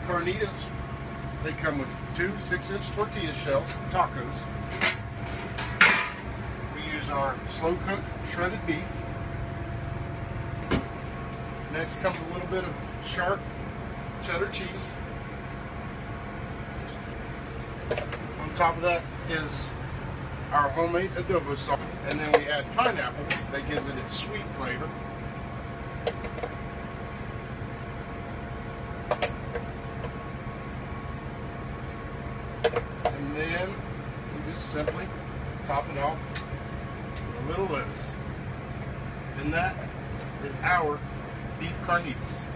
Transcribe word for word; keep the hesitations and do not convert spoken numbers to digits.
carnitas, they come with two six-inch tortilla shells, tacos. We use our slow-cooked shredded beef. Next comes a little bit of sharp cheddar cheese. On top of that is our homemade adobo sauce, and then we add pineapple that gives it its sweet flavor. And then we just simply top it off with a little lettuce. And that is our beef carnitas.